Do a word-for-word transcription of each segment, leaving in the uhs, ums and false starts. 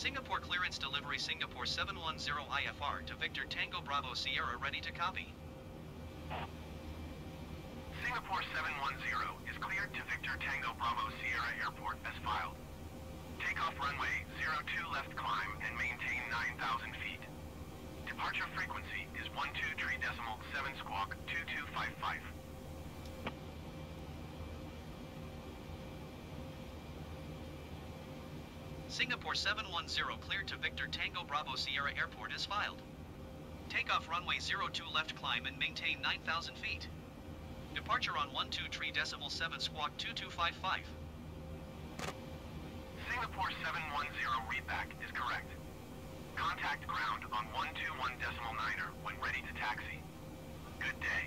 Singapore clearance delivery Singapore seven one zero I F R to Victor Tango Bravo Sierra ready to copy. Singapore seven one zero is cleared to Victor Tango Bravo Sierra Airport as filed. Takeoff runway zero two left climb and maintain nine thousand feet. Departure frequency is one two three decimal seven squawk two two five five. Singapore seven one zero cleared to Victor Tango Bravo Sierra Airport as filed. Takeoff runway zero two left climb and maintain nine thousand feet. Departure on one two three decimal seven squawk two two five five. Singapore seven one zero readback is correct. Contact ground on one two one decimal niner when ready to taxi. Good day.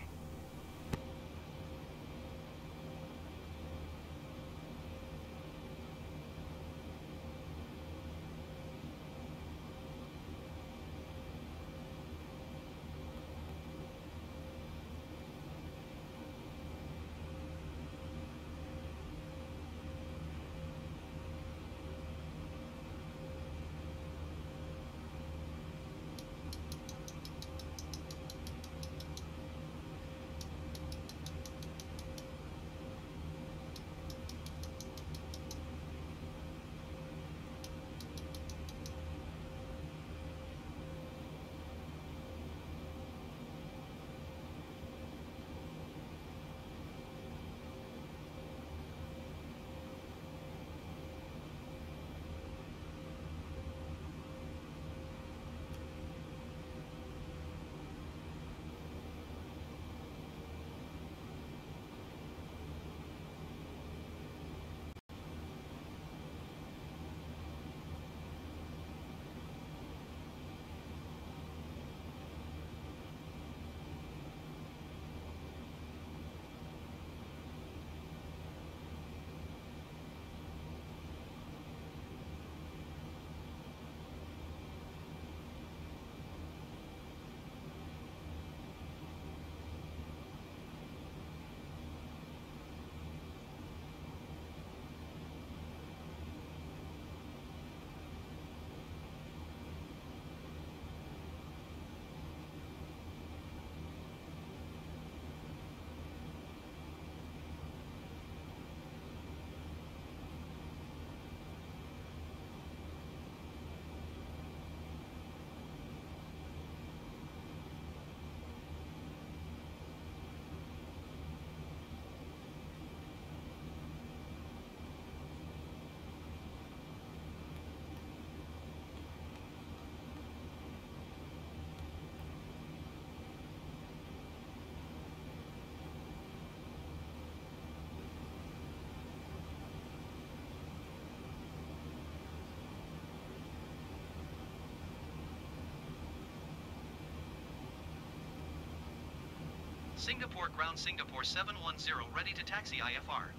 Singapore ground Singapore seven one zero ready to taxi I F R.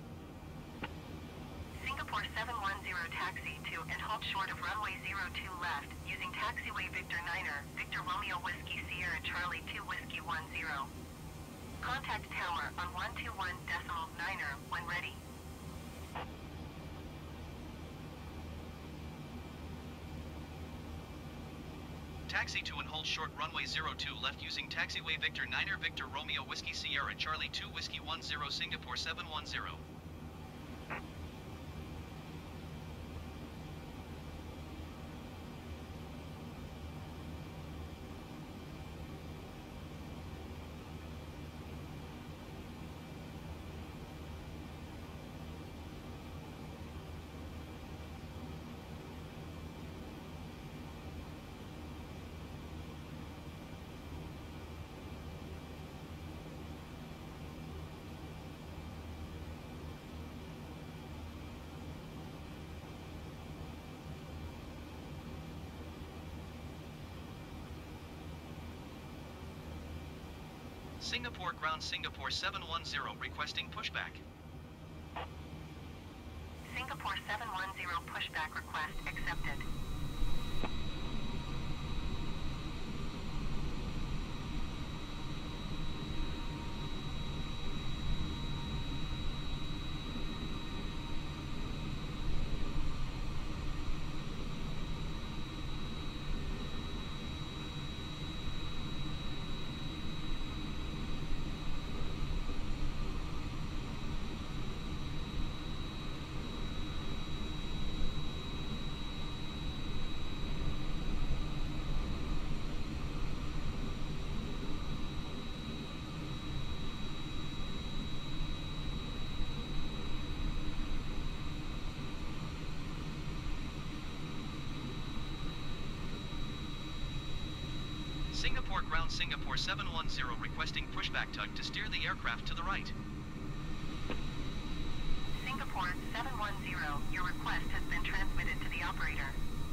Singapore seven one zero taxi to and halt short of runway zero two left using taxiway Victor Niner, Victor Romeo Whiskey Sierra Charlie two Whiskey one zero. Contact tower on one two one decimal niner when ready. Taxi to and hold short runway zero two left using taxiway Victor Niner Victor Romeo Whiskey Sierra Charlie two Whiskey one zero Singapore seven one zero. Singapore ground Singapore seven one zero requesting pushback. Singapore seven one zero pushback request accepted. Singapore ground Singapore seven one zero requesting pushback tug to steer the aircraft to the right. Singapore seven one zero, your request has been transmitted to the operator.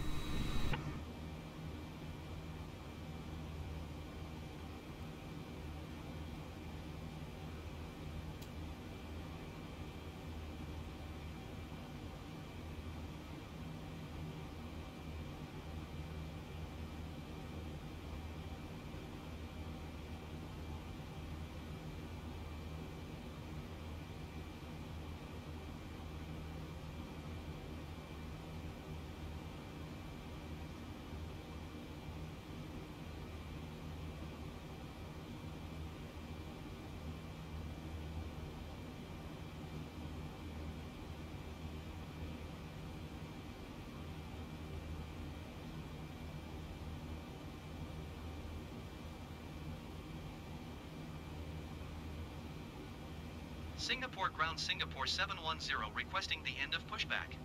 Singapore ground Singapore seven one zero requesting the end of pushback.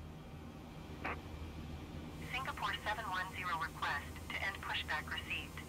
Singapore seven one zero request to end pushback received.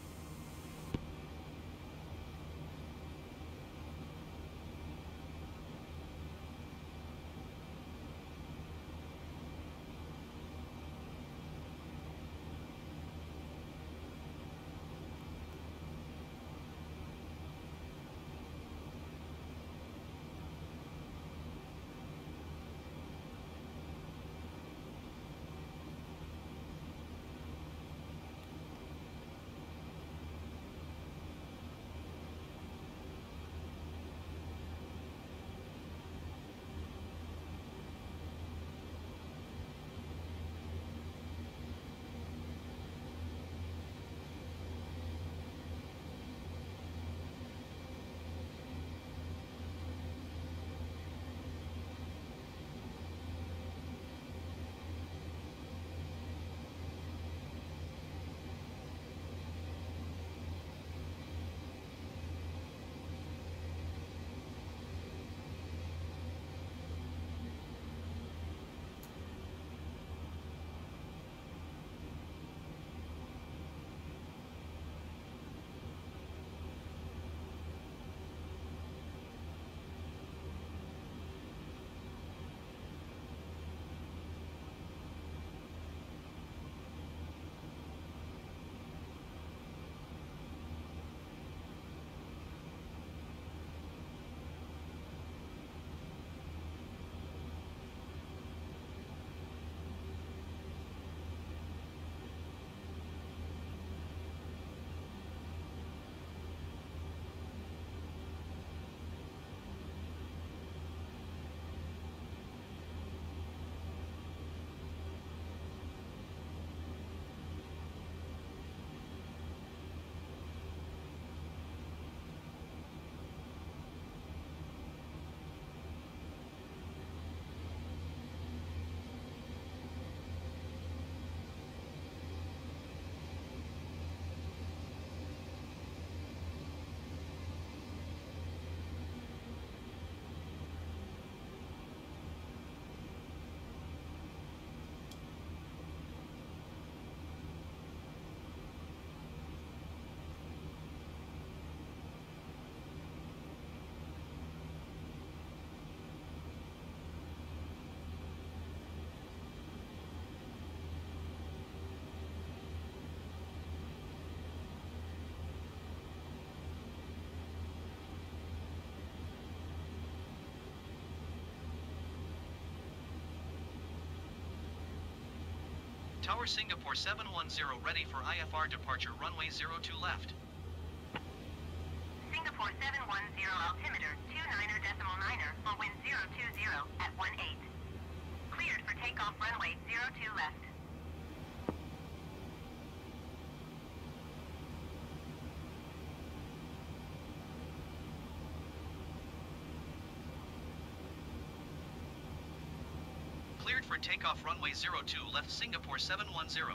Tower Singapore seven one zero ready for I F R departure runway zero two left. Singapore seven one zero altimeter two niner decimal niner for wind zero two zero at one eight. Cleared for takeoff runway zero two left. Cleared for takeoff runway zero two left Singapore seven one zero.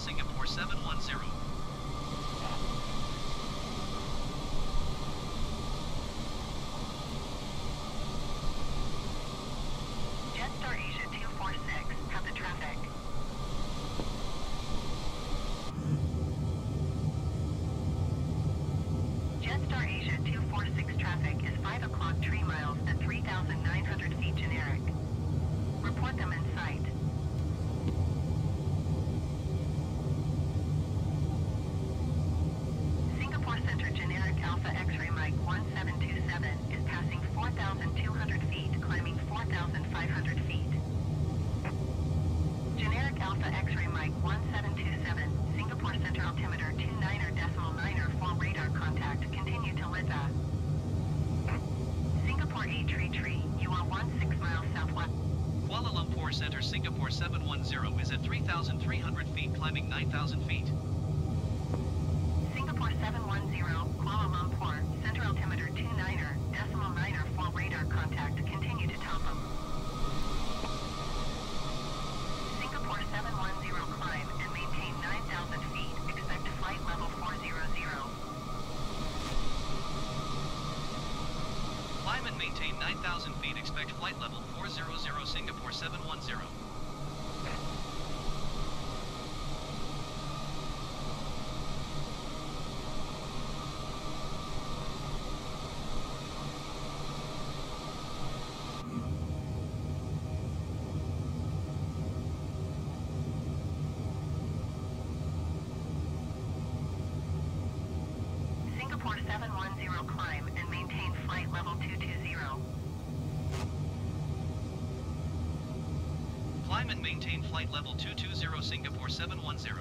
Singapore seven one zero. Jetstar Asia two four six, have the traffic. Jetstar Asia two four six traffic is five o'clock tree miles at three thousand nine hundred feet generic. Report them in sight. Singapore Center generic Alpha X-ray Mike one seven two seven is passing four thousand two hundred feet, climbing four thousand five hundred feet. Generic Alpha X-ray Mike one seven two seven, Singapore Center altimeter two niner decimal niner for radar contact, continue to Lidda. Singapore eight tree tree, you are one six miles southwest. Kuala Lumpur Center Singapore seven one zero is at three thousand three hundred feet, climbing nine thousand feet. Singapore seven one zero, Kuala Lumpur, Center altimeter two niner decimal niner for radar contact, continue to Topham. Singapore seven one zero climb and maintain nine thousand feet, expect flight level four hundred. Climb and maintain nine thousand feet, expect flight level four hundred, Singapore seven one zero. Singapore seven one zero climb and maintain flight level two two zero. Climb and maintain flight level two two zero, Singapore seven one zero.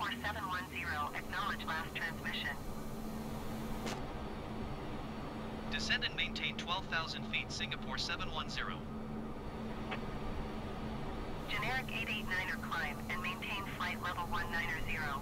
Singapore seven one zero, acknowledge last transmission. Descend and maintain twelve thousand feet, Singapore seven one zero. Generic eight eight niner climb and maintain flight level one niner zero.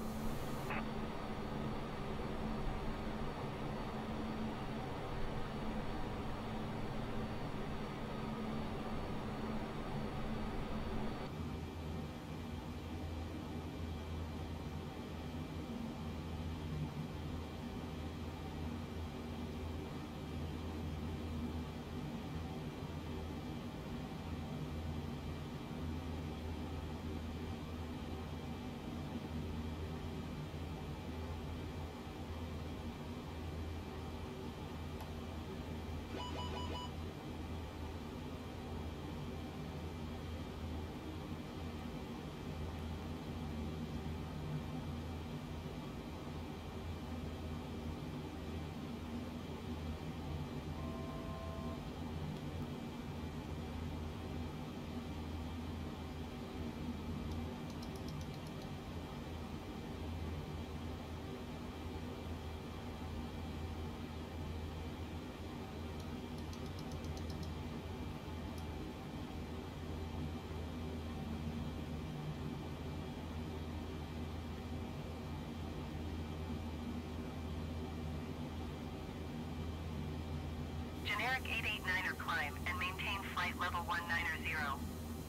Generic eight eight niner climb and maintain flight level one niner zero.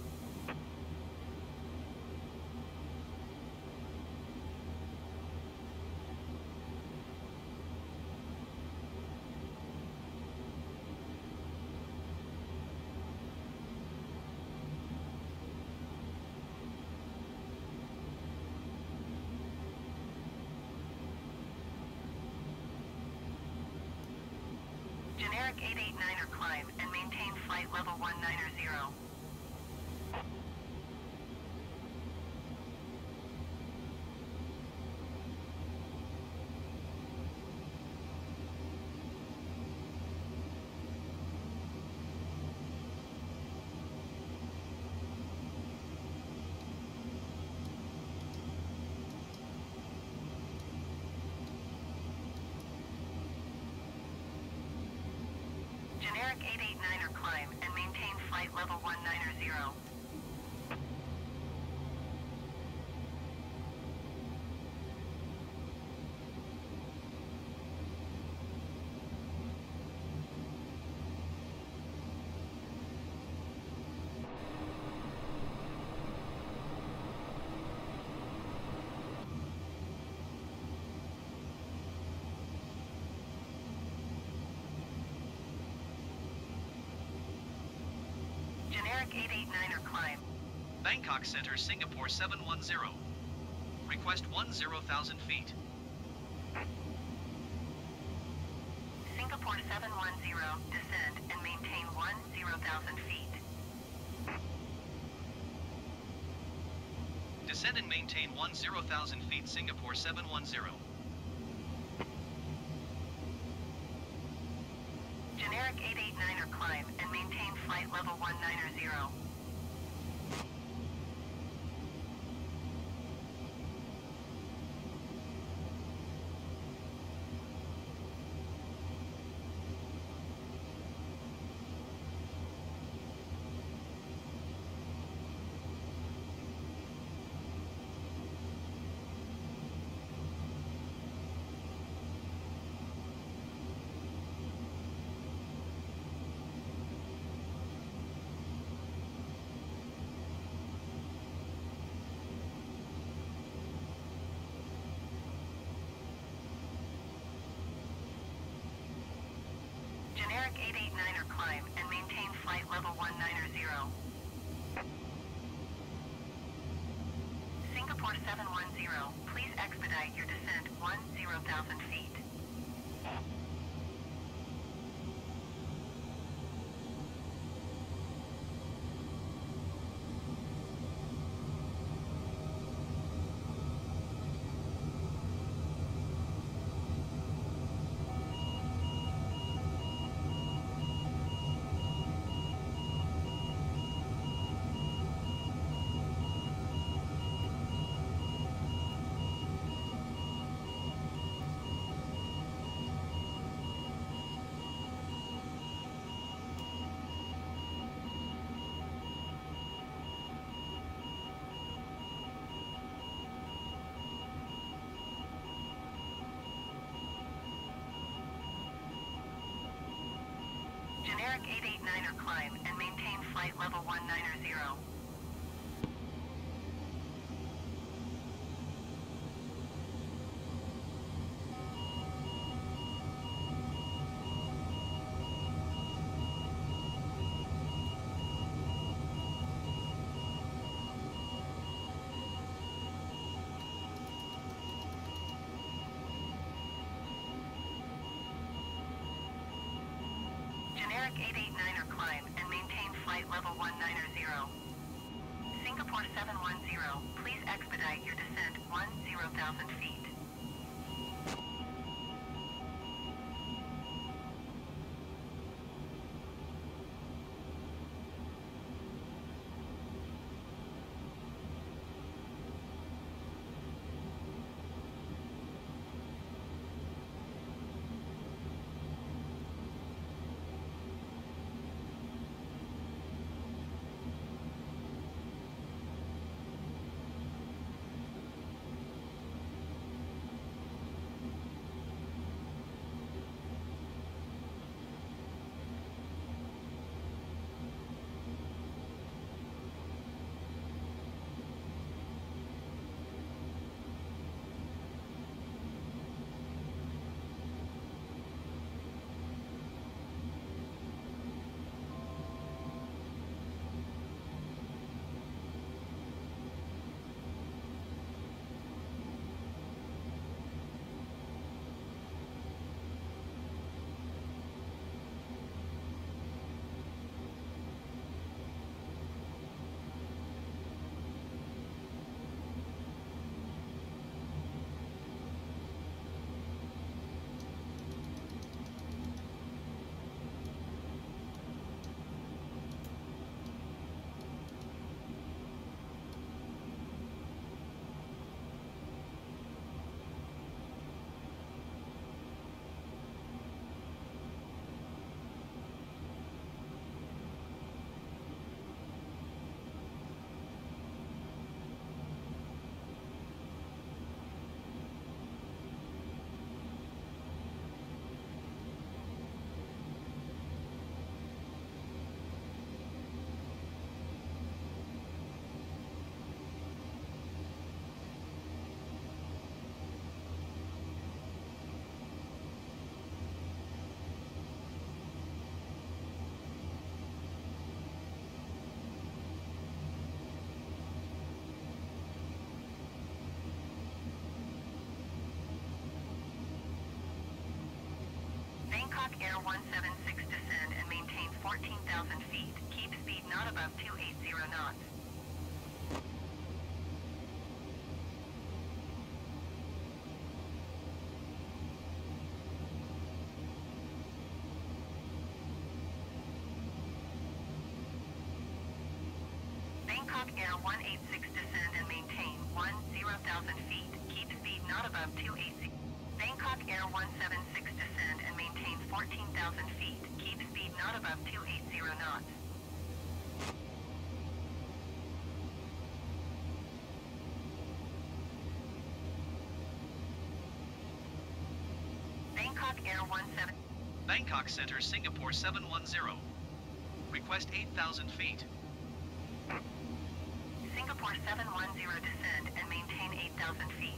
Generic eight eight niner climb and maintain flight level one niner zero. Generic eight eight niner climb and maintain flight level one niner zero. Generic eight eight niner climb. Bangkok Center, Singapore seven one zero. Request one zero thousand feet. Singapore seven one zero, descend and maintain one zero thousand feet. Descend and maintain one zero thousand feet, Singapore seven one zero. Generic eight eight niner climb and maintain flight level one niner zero. Generic eight eight niner climb and maintain flight level one niner zero. Singapore seven one zero, please expedite your descent one zero thousand feet. Generic eight eight niner climb and maintain flight level one niner zero. Generic eight eight niner climb and maintain flight level one niner zero. Singapore seven one zero, please expedite your descent one zero thousand feet. Bangkok Air one seven six descend and maintain fourteen thousand feet. Keep speed not above two eighty knots. Bangkok Air one eight six descend and maintain ten thousand feet. Keep speed not above two eighty. Bangkok Air one seven six descend and maintain fourteen thousand feet. Keep speed not above two eighty knots. Bangkok Air one seven. Bangkok Center, Singapore seven one zero. Request eight thousand feet. Singapore seven one zero descend and maintain eight thousand feet.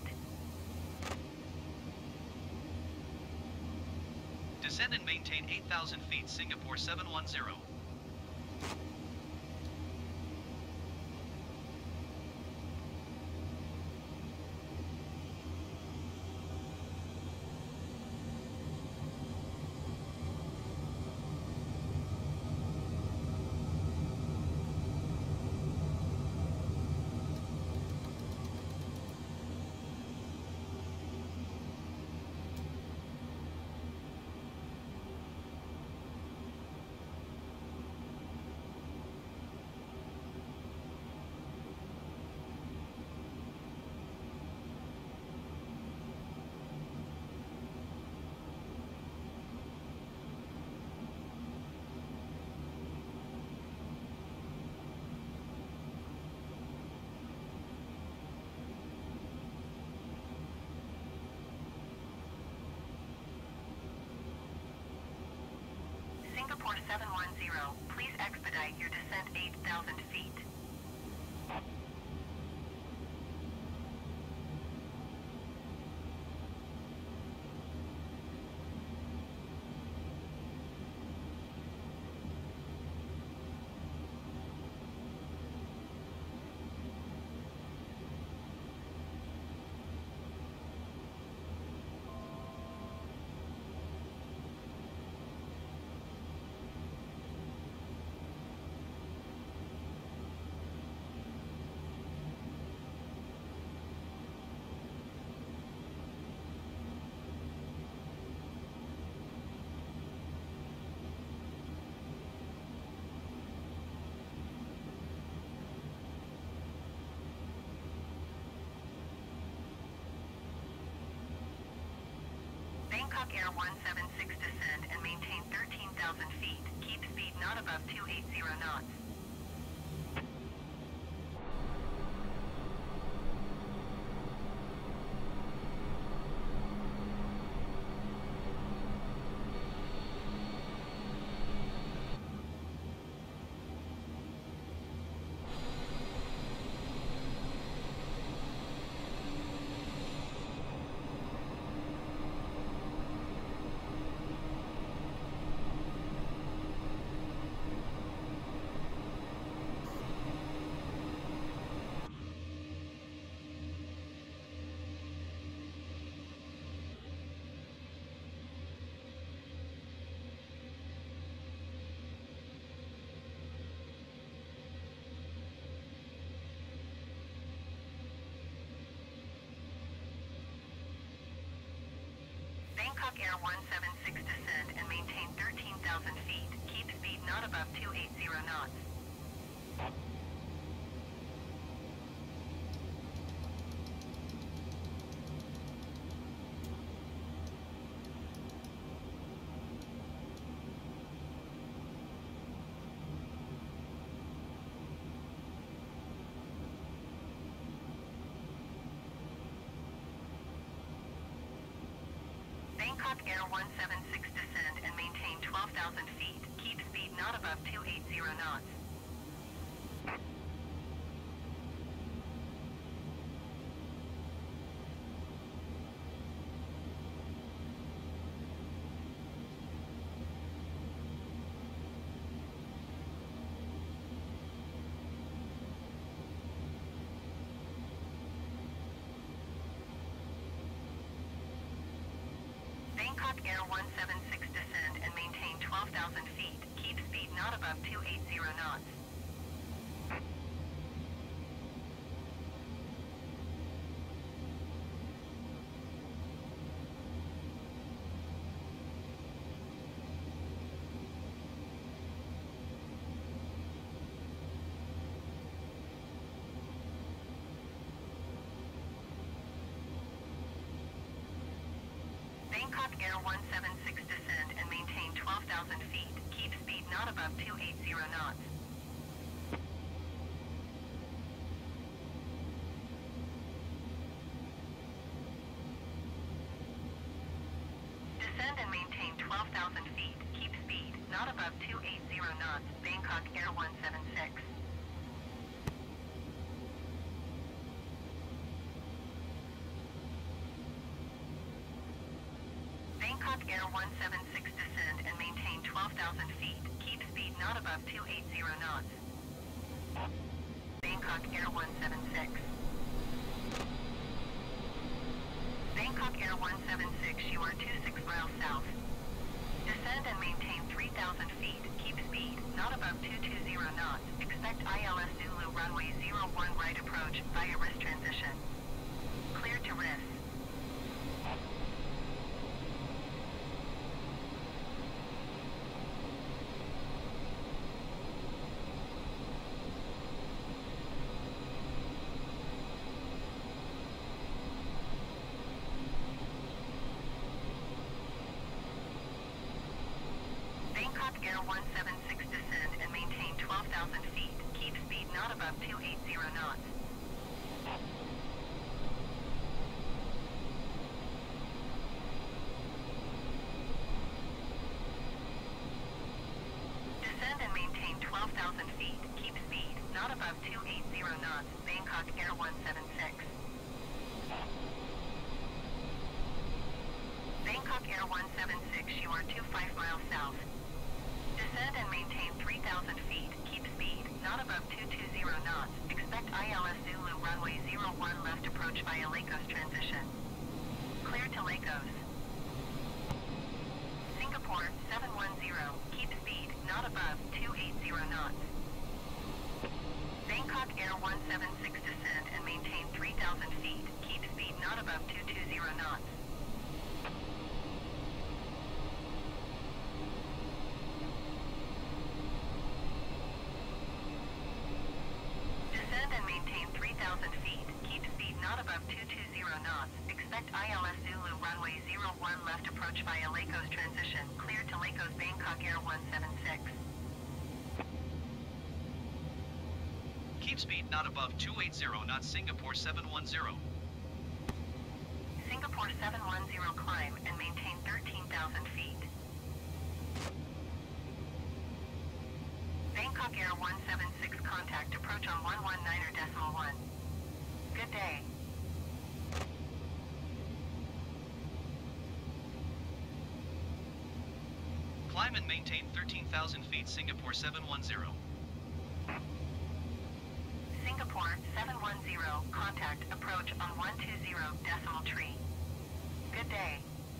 Descend and maintain eight thousand feet, Singapore seven one zero. four seven one zero, please expedite your descent eight thousand feet. Bangkok Air one seven six descend and maintain thirteen thousand feet. Keep speed not above two eighty knots. Bangkok Air one seven six descend and maintain thirteen thousand feet. Keep speed not above two eighty knots. Bangkok Air one seven six descend and maintain twelve thousand feet. Keep speed not above two eighty knots. Bangkok Air one seven six descend and maintain twelve thousand feet. Keep speed not above two eighty knots. Bangkok Air one seven six descend and maintain twelve thousand feet. Keep speed not above two eighty knots. Descend and maintain twelve thousand feet. Keep speed not above two eighty knots. Bangkok Air one seven six. Bangkok Air one seven six descend and maintain twelve thousand feet. Keep speed not above two eighty knots. Bangkok Air one seven six. Bangkok Air one seven six, you are twenty-six miles south. Descend and maintain three thousand feet. Keep speed not above two twenty knots. Expect I L S Zulu runway zero one right approach via wrist transition. Clear to wrist. Bangkok Air one seven six descend and maintain twelve thousand feet. Keep speed not above two eighty knots. above two eighty knots, Bangkok Air one seven six. Bangkok Air one seven six, you are twenty-five miles south. Descend and maintain three thousand feet, keep speed, not above two twenty knots, expect I L S Zulu runway zero one left approach via Lagos transition. Clear to Lagos. Singapore seven one zero, keep speed, not above two eighty knots. Bangkok Air one seven six, descend and maintain three thousand feet, keep speed, not above two twenty knots. Descend and maintain three thousand feet, keep speed, not above two twenty knots, expect I L S Zulu runway zero one left approach via Lagos transition, clear to Lagos Bangkok Air one seven six. Keep speed not above two eighty knots, Singapore seven one zero. Singapore seven one zero, climb and maintain thirteen thousand feet. Bangkok Air one seven six, contact approach on one one nine decimal one. Good day. Climb and maintain thirteen thousand feet, Singapore seven one zero. Singapore seven one zero, contact approach on one two zero decimal tree. Good day.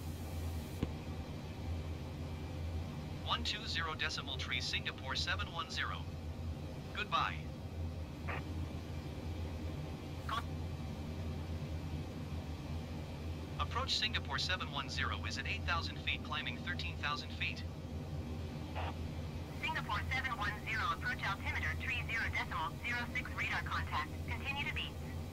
one two zero decimal tree, Singapore seven one zero. Goodbye. Approach Singapore seven one zero is at eight thousand feet, climbing thirteen thousand feet. Singapore seven one zero, approach altimeter three zero decimal zero six, radar contact. Continue to beat.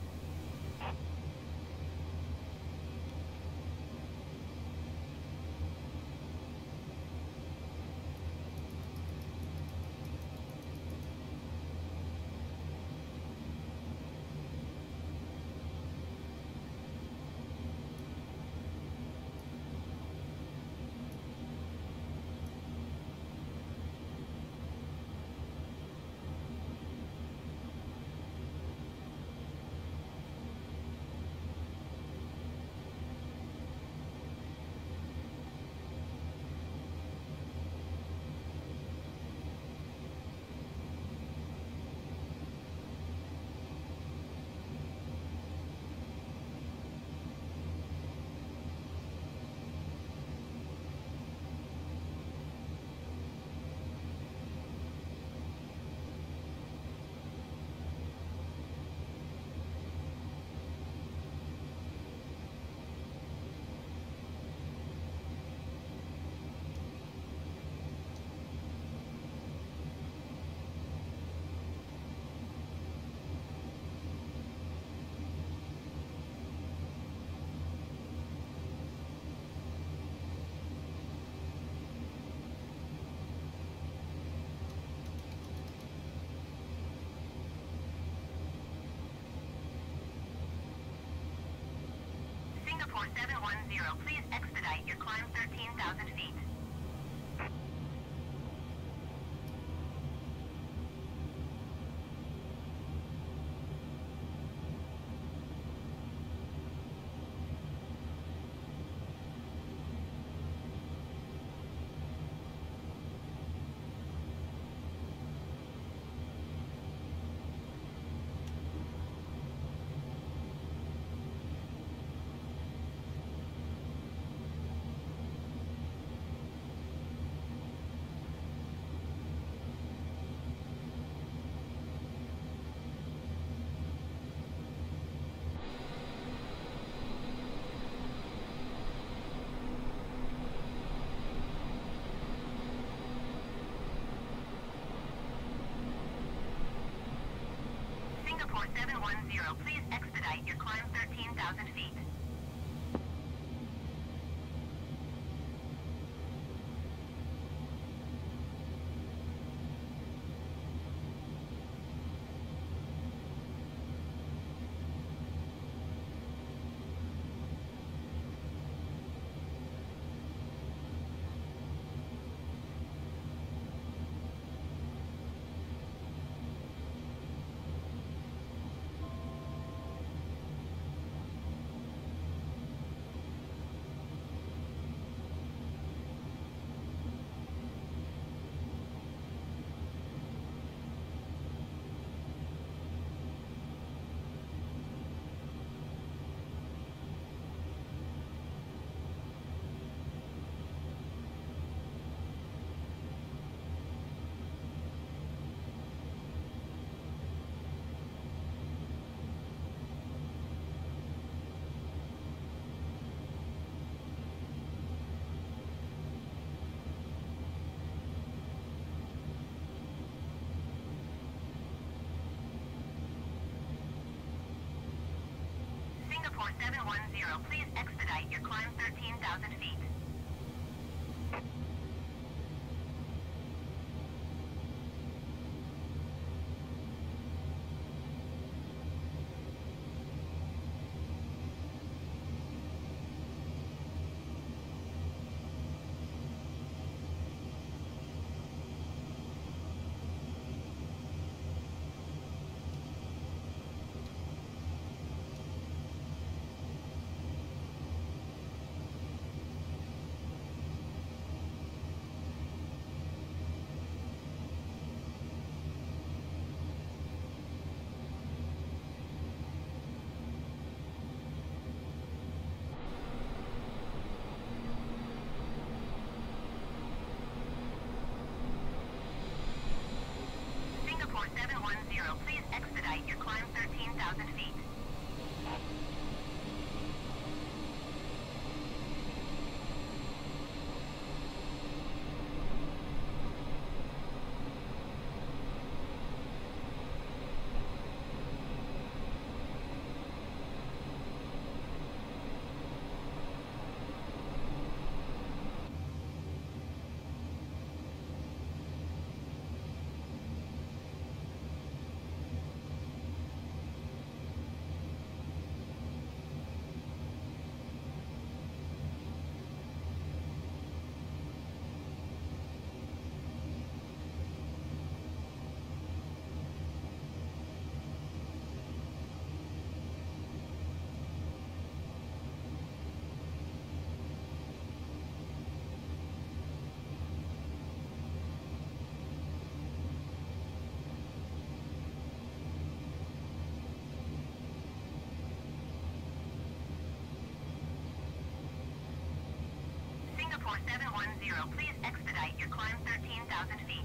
Singapore seven one zero, please expedite your climb thirteen thousand feet. Singapore seven one zero, please expedite your climb thirteen thousand feet. one zero, please expedite your climb thirteen thousand feet. Singapore seven one zero, please expedite your climb thirteen thousand feet. Singapore seven one zero, please expedite your climb thirteen thousand feet.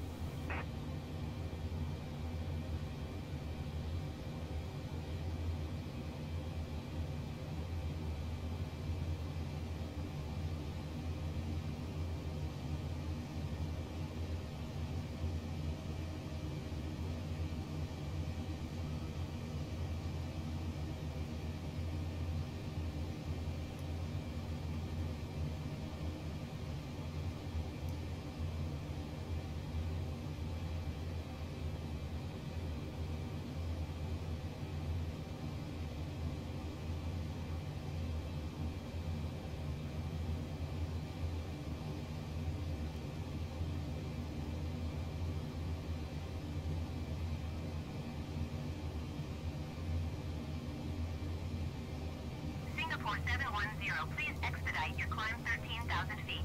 Singapore seven one zero, please expedite your climb thirteen thousand feet.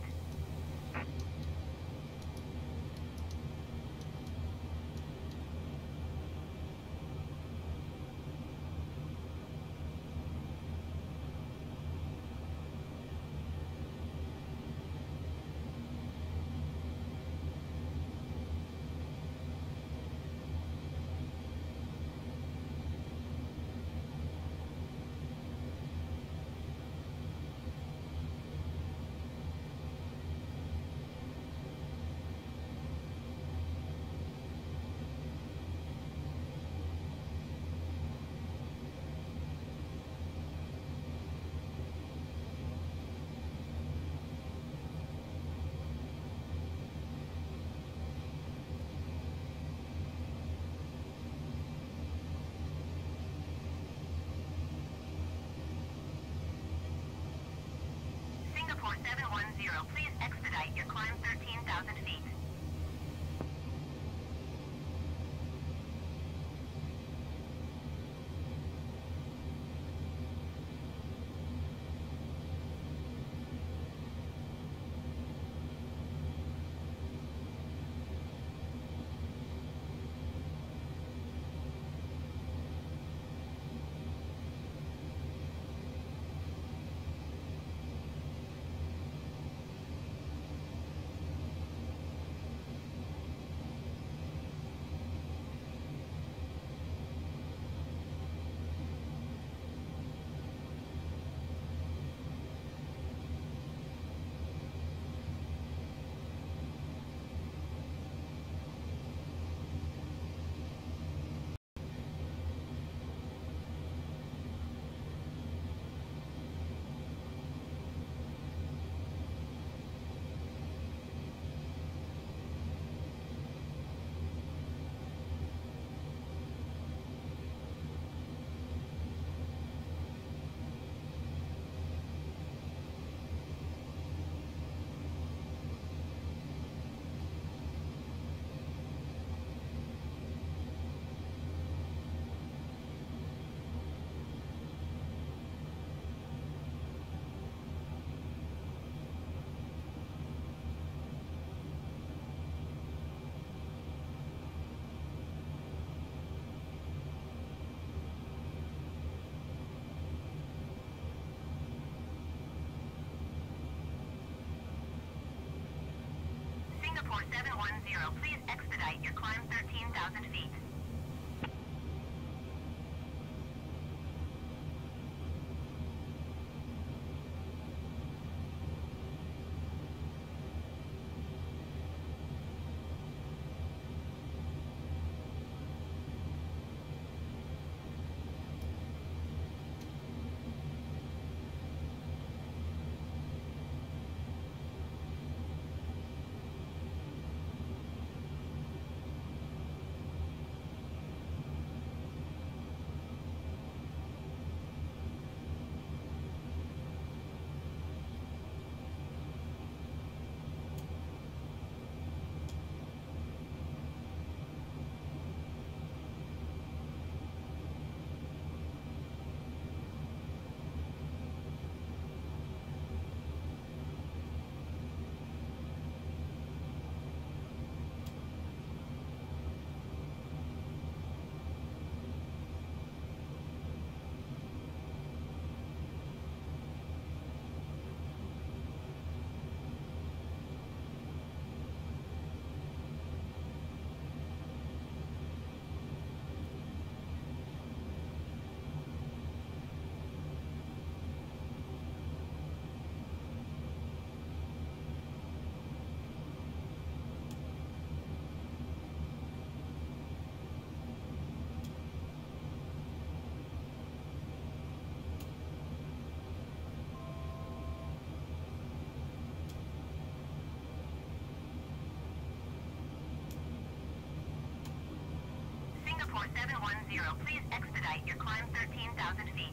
Singapore seven one zero, please expedite your climb thirteen thousand feet. seven one zero, please expedite your climb thirteen thousand feet. Singapore seven one zero, please expedite your climb thirteen thousand feet.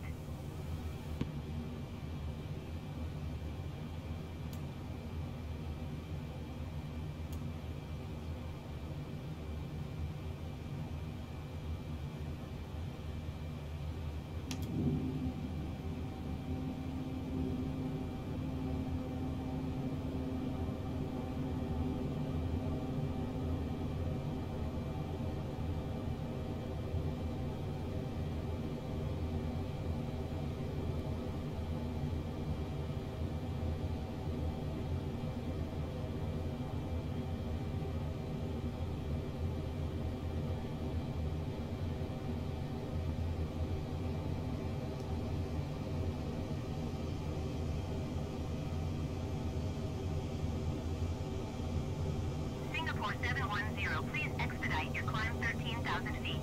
Singapore seven one zero, please expedite your climb thirteen thousand feet.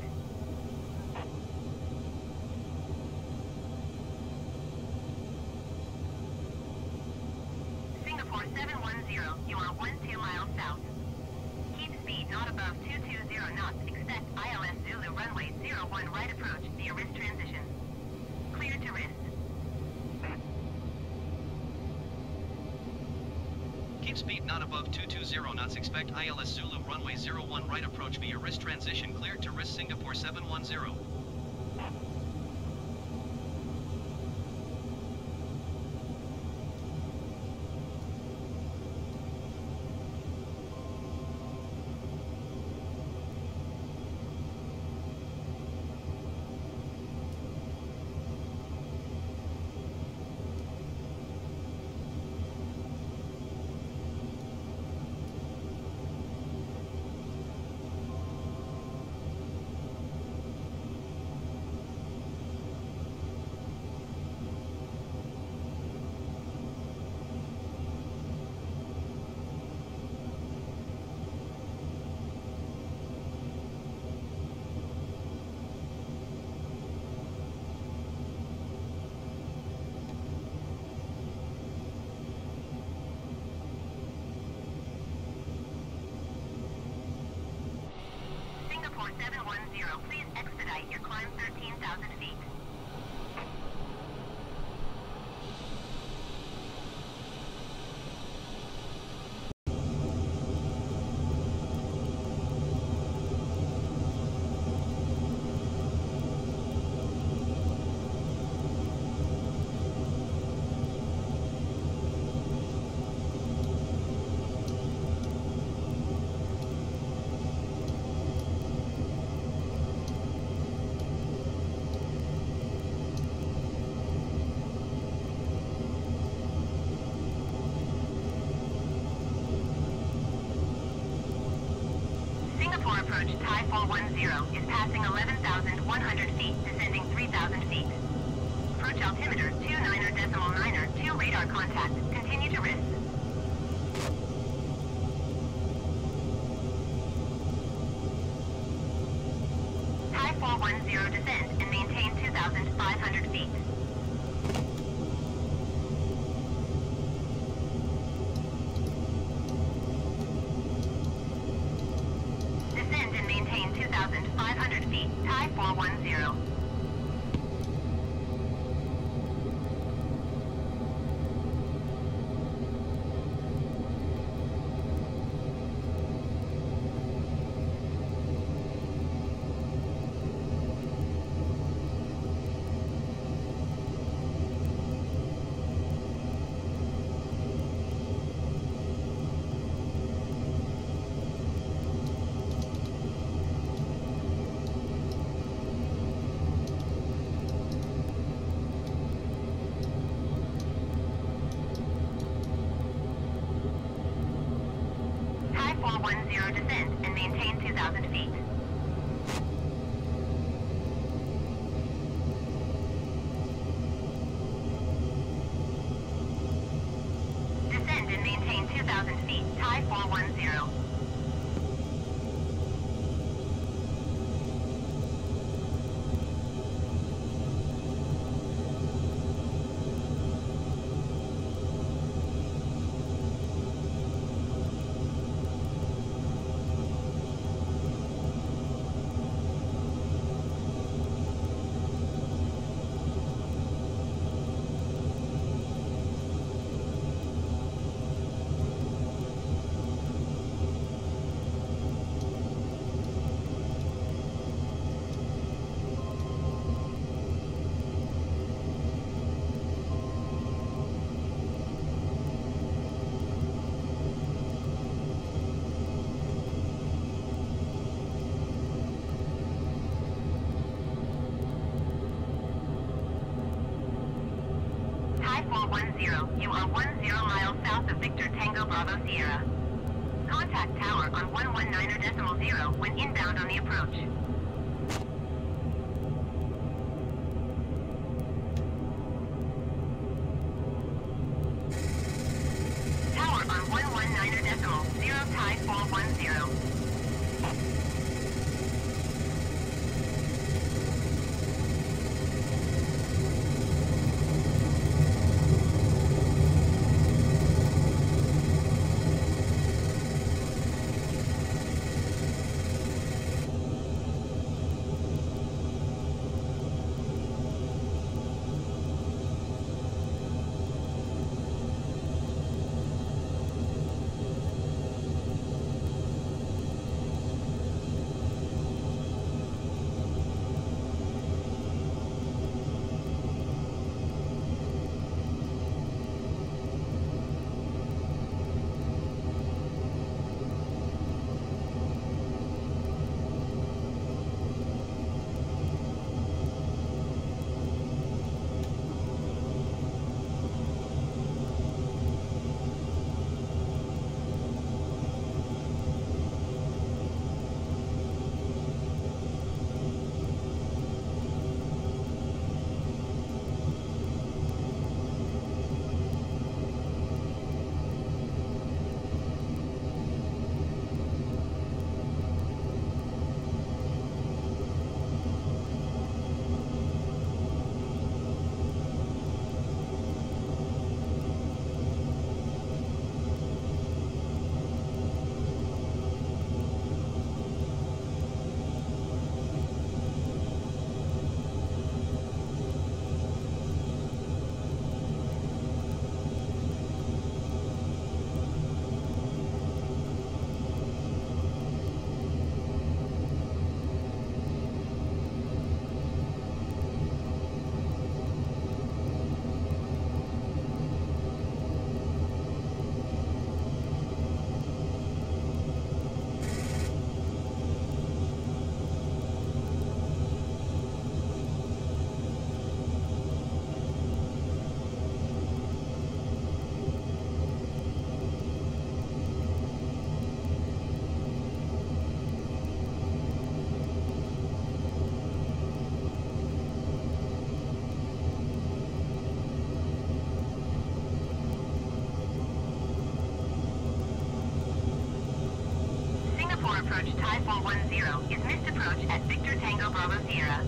Singapore seven one zero, you are one two miles south. Keep speed not above two two zero knots. Expect I L S Zulu runway zero one right approach via wrist transition. Clear to wrist. Keep speed not above two two zero knots. Expect I L S Zulu runway zero one right approach via wrist transition. Cleared to wrist Singapore seven one zero. Singapore seven one zero, please expedite your climb thirteen thousand feet. approach, Thai four one zero, is passing eleven thousand one hundred feet, descending three thousand feet. Approach altimeter two niner decimal niner, two radar contact. Continue to risk. Thai four one zero descend and maintain two thousand five hundred feet. Descend and maintain two thousand five hundred feet, Thai four one zero. four one zero descend and maintain two thousand feet. Descend and maintain two thousand feet, Thai four one zero. four one zero, you are one zero miles south of Victor Tango Bravo Sierra. Contact tower on one one niner decimal zero when inbound on the approach. Tower on one one niner decimal zero, Thai four one zero. four one zero is missed approach at Victor Tango Bravo Sierra.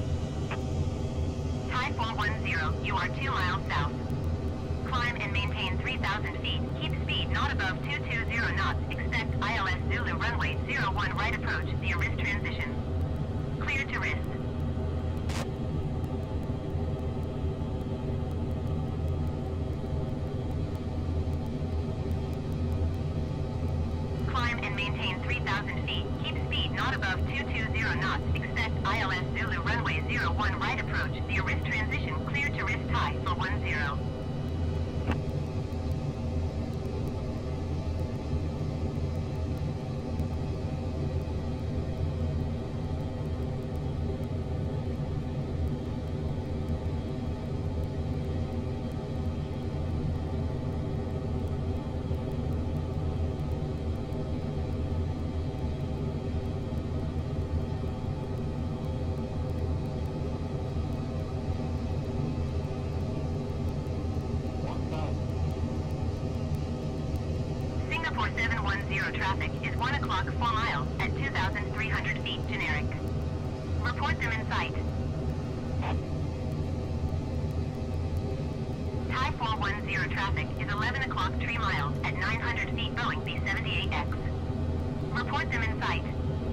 Thai four one zero, you are two miles south. Climb and maintain three thousand feet. Keep speed not above two two zero knots. Expect I L S Zulu runway zero one right approach via wrist transition. Clear to wrist. Climb and maintain three thousand feet. Keep speed not above two two zero knots. Expect I L S Zulu runway zero one right approach via wrist transition. Clear to wrist Thai four one zero. Singapore seven one zero traffic is one o'clock four miles at two thousand three hundred feet generic. Report them in sight. Thai four one zero traffic is eleven o'clock three miles at nine hundred feet Boeing B seventy-eight X. Report them in sight.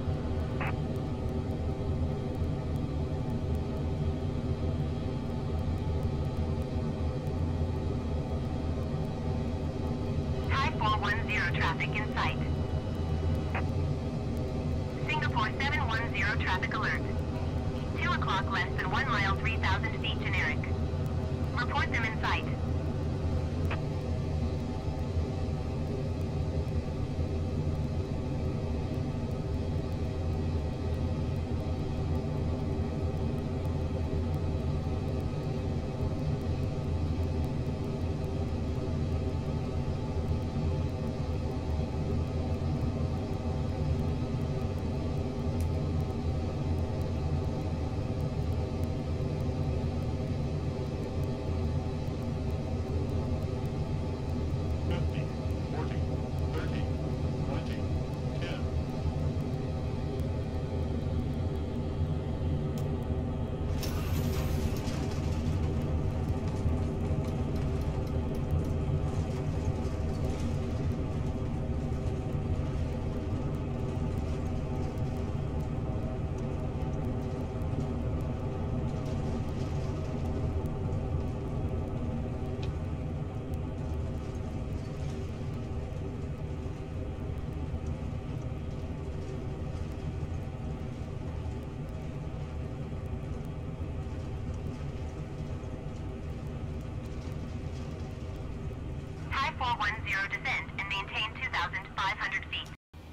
four one zero traffic in sight. Singapore seven one zero traffic alert. two o'clock less than one mile three thousand feet generic. Report them in sight. four one zero descend and maintain two thousand five hundred feet.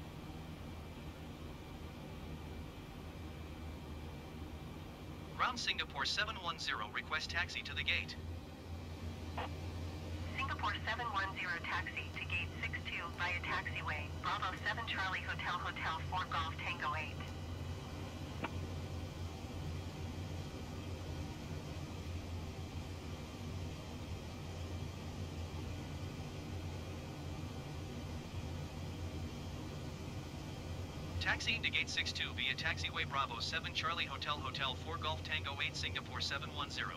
Ground Singapore seven one zero, request taxi to the gate. Singapore seven one zero taxi to gate six two via taxiway, Bravo seven Charlie Hotel Hotel four Golf Tango eight. Taxiing to gate six two via taxiway Bravo seven Charlie Hotel Hotel four Golf Tango eight Singapore seven one zero.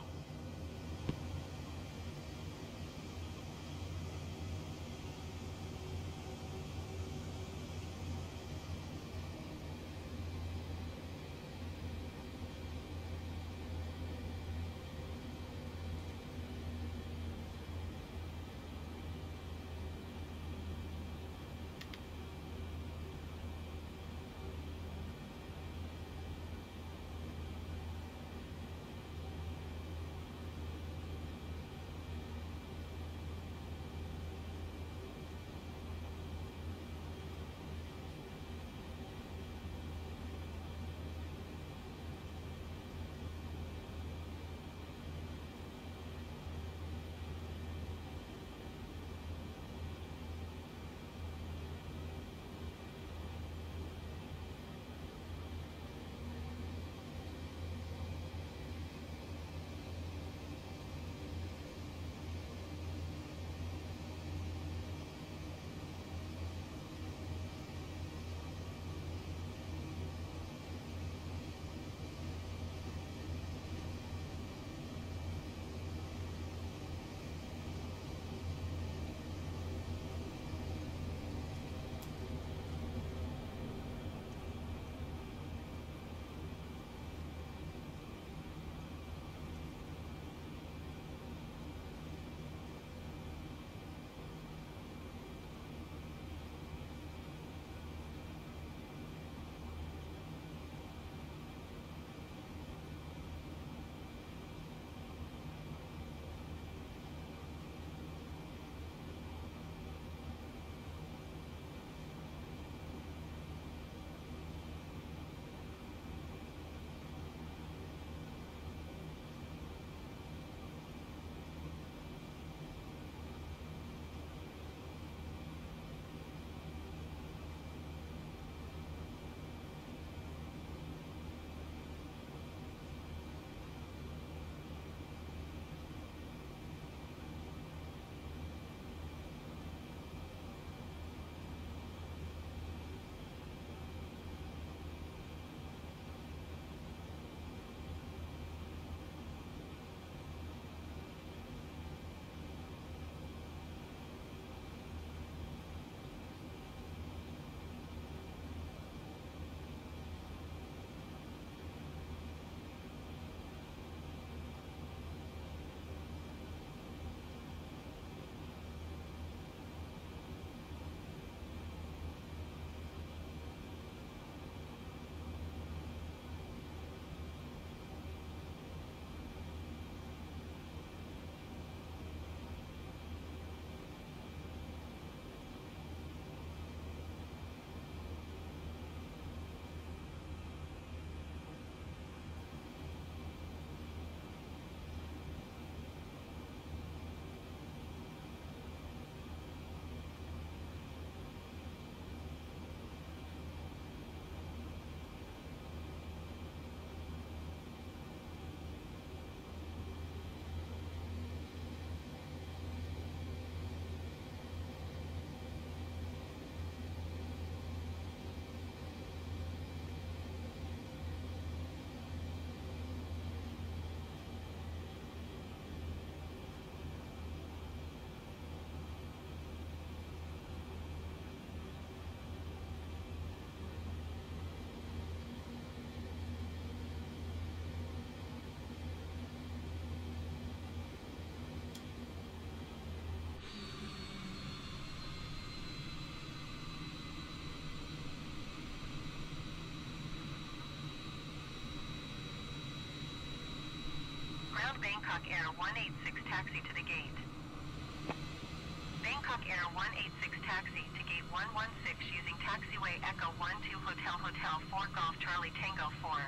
Bangkok Air one eight six taxi to the gate. Bangkok Air one eight six taxi to gate one one six using taxiway Echo one two Hotel Hotel four Golf Charlie Tango four.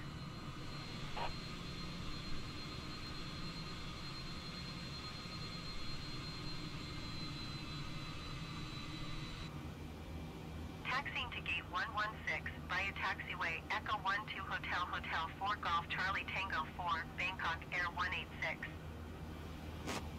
Taxiing to gate one one six via taxiway Echo one two Hotel Hotel four Golf Charlie Tango four, Bangkok Air one eight six.